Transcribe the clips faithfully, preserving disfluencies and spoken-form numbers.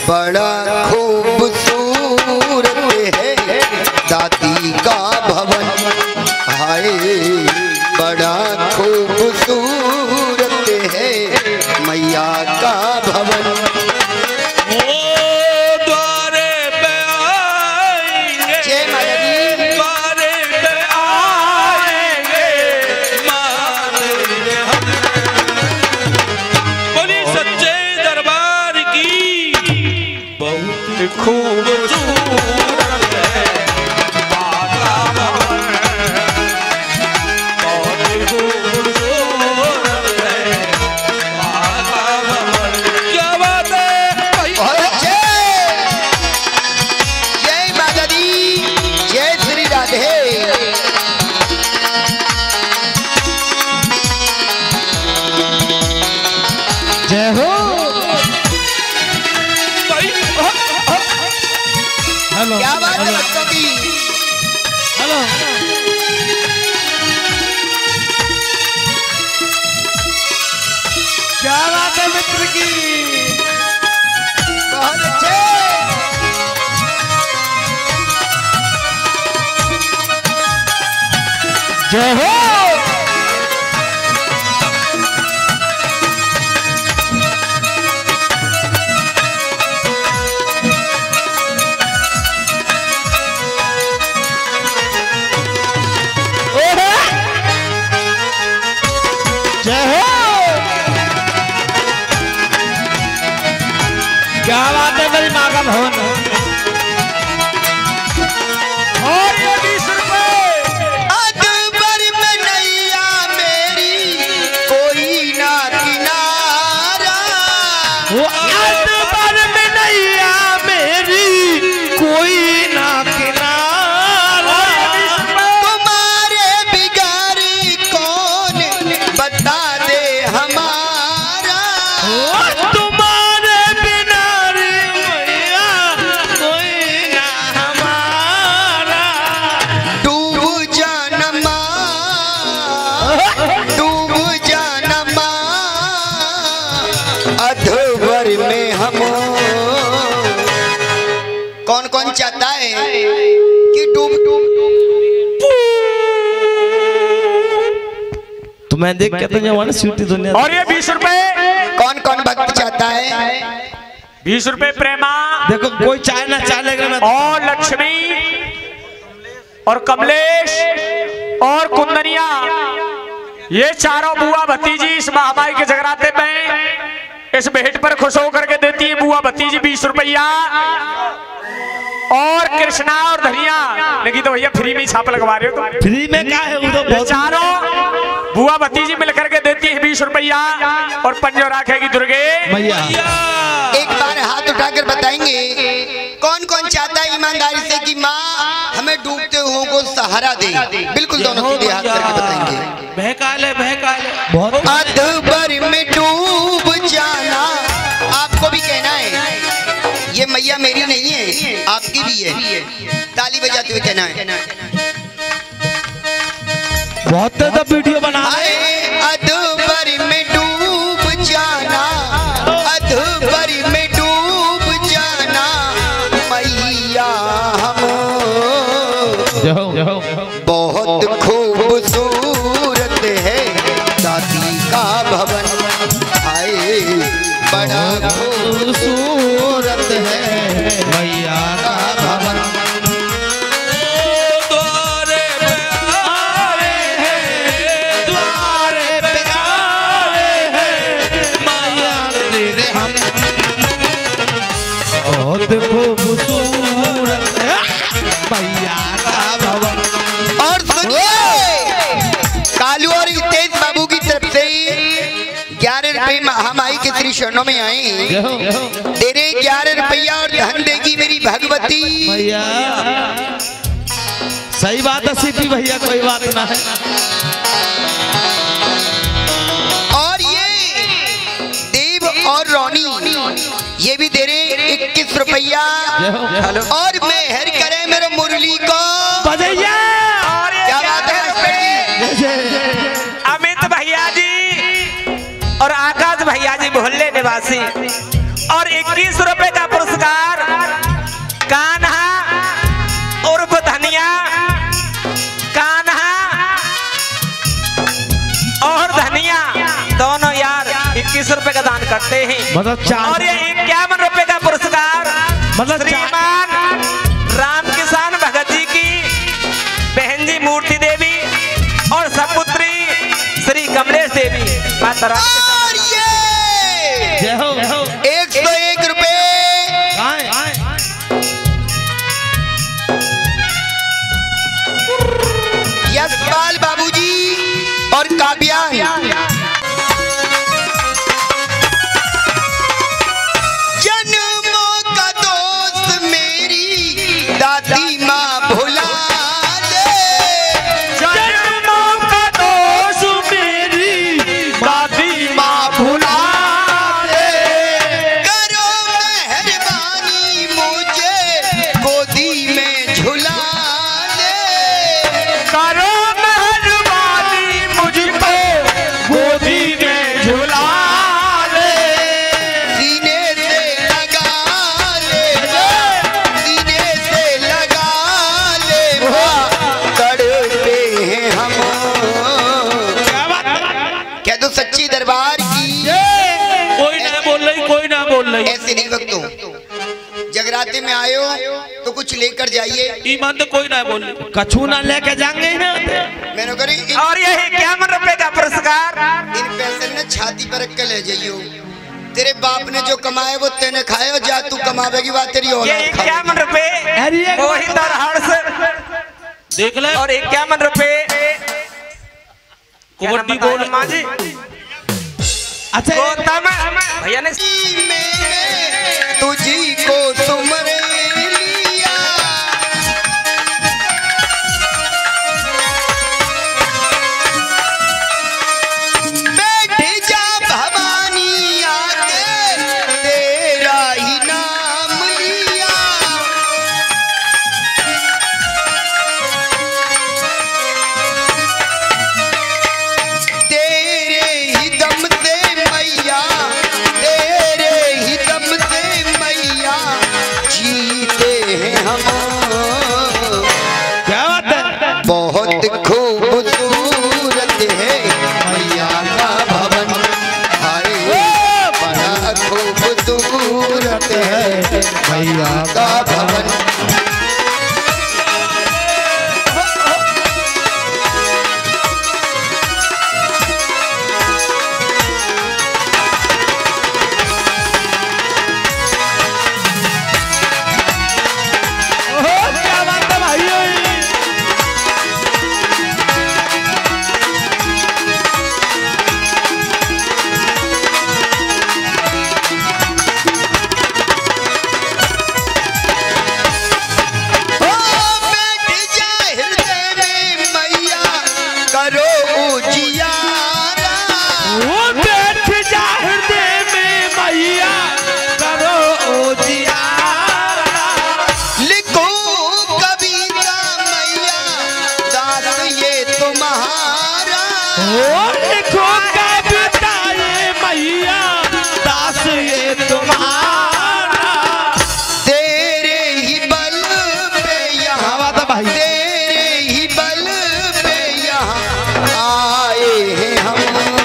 बड़ा खूबसूरत है दादी का भवन, हाय बड़ा खूबसूरत है मैया का भवन। क्या बात है बच्चों की? हेलो क्या बात है मित्र की? बहुत अच्छे। जय हो। क्या बात है मेरी माँ का भवन। और ये बीस रुपए अकबर में नैया मेरी कोई ना किनारा, अकबर में नैया मेरी कोई ना किनारा, तुम्हारे बिगाड़ी कौन बता दे हमारा, अधवर में हम। कौन कौन चाहता है कि डूब डूब तो मैं देख के तो जवान स्वीटी दुनिया। और ये बीस रुपए कौन कौन भक्त चाहता है? बीस रुपए प्रेमा। देखो कोई चाय ना चाय लेगा मैं। और लक्ष्मी और कमलेश और कुंदनिया, ये चारों बुआ भतीजी इस महामाई के जगराते में इस भेंट पर खुश होकर के देती है बुआ भतीजी बीस रुपया। और कृष्णा और धनिया लेकिन तो भैया फ्री में छाप लगवा रहे हो तो फ्री में क्या है? तो चारों बुआ भतीजी मिलकर के देती है बीस रुपया और पंजो राखेगी दुर्गे मैया। एक बार हाथ उठाकर बताएंगे कौन कौन चाहता है ईमानदारी से कि माँ हमें डूबते हुओं को सहारा दे। बिल्कुल दोनों सीधे हाथ करके बताएंगे। बहकाले बहकाले बहुत अधबर में डूब जाना आपको भी कहना है। ये मैया मेरी नहीं है आपकी भी है। ताली बजाते हुए कहना है। बहुत ज्यादा वीडियो बना रहे हैं। अधबर में डूब जाना, अधबर में डूब जाना मैया हम। बहुत खूबसूरत है दादी का भवन, आए बड़ा खूबसूरत है मैया का भवन। द्वारे पे आए हैं, द्वारे पे आए हैं मैया तेरे हम। बहुत खूबसूरत है मैया का भवन। और सुनिए कालू और तेज बाबू की तरफ से ग्यारह रुपए महामाई के श्री चरणों में आए। दे रहे ग्यारह रुपया और धन देगी मेरी भगवती भैया। सही बात है सीपी भैया, कोई बात ना है। और ये देव और रोनी ये भी दे रहे इक्कीस रुपया और मेहर करे मेरे मुरली को बजैया। क्या बात है अमित भैया जी और आकाश भैया जी मोहल्ले निवासी और इक्कीस रुपए का पुरस्कार करते हैं। मतलब चार और ये इक्यावन रुपए का पुरस्कार मतलब श्रीमान राम किसान भगत जी की बहन जी मूर्ति देवी और सपुत्री श्री कमलेश देवी माता राम और ये जय हो जय हो। एक सौ एक रुपए यशपाल बाबूजी और काव्यान। जन्मों का दोस्त मेरी दादी माँ भुला दे। जन्मों का दोस्त मेरी दादी माँ भुला दे। करो मेहरबानी मुझे गोदी में झुला दे। करो मेहरबानी मुझको गोदी में झुला ले। सीने से लगा ले, सीने से लगा ले, तड़पे हैं हम। क्या बात है? क्या तो सच्ची दरबार की कोई ना बोल रही कोई ना बोल रही। ऐसे नहीं वक्तों, जगराते में आयो तो कुछ लेकर जाइए। ईमान तो कोई ना बोल रही। कछू ना लेके जाएंगे ना। मैंने करी इन, और ये इक्यावन रुपए का पुरस्कार इन पैसे ने छाती पर रख के ले जाइयो। तेरे बाप ने जो कमाए वो तेने खाए, जा तू कमावेगी बात तेरी ये औलाद खाएगी। इक्यावन रुपए अरे ये मोहित और हर्ष देख ले। और इक्यावन रुपए कबड्डी बोल माँ जी अच्छा गौतम भैया ने मैंने तुझी को तुमरे लिया। बैठ जा भवानी आके तेरा ही नाम लिया। तेरे ही दम से मैया, तेरे ही दम से मैया जीते हैं हम। क्या बात है? बहुत खूबसूरत है मैया का भवन, हाय बड़ा खूबसूरत है मैया का भवन। ओहो, क्या बात है भाई? ओ बैठ जा हृदय में मैया करो उजियारा। वो बैठ जा हृदय में मैया करो उजियारा। लिखो कविता मैया दास ये तुम्हारा। ओ लिखो कविता ये मैया दास ये तुम्हारा। तेरे ही बल पे यहाँ, बात है भाई? तेरे ही बल पे यहाँ आए हैं हम।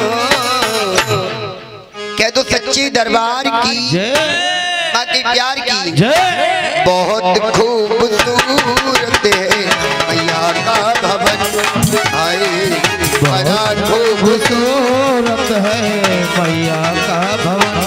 कह दो सच्ची दरबार की जय माँ के प्यार की। जय। बहुत खूबसूरत है मैया का भवन, हाय बड़ा खूबसूरत खूबसूरत है मैया का भवन।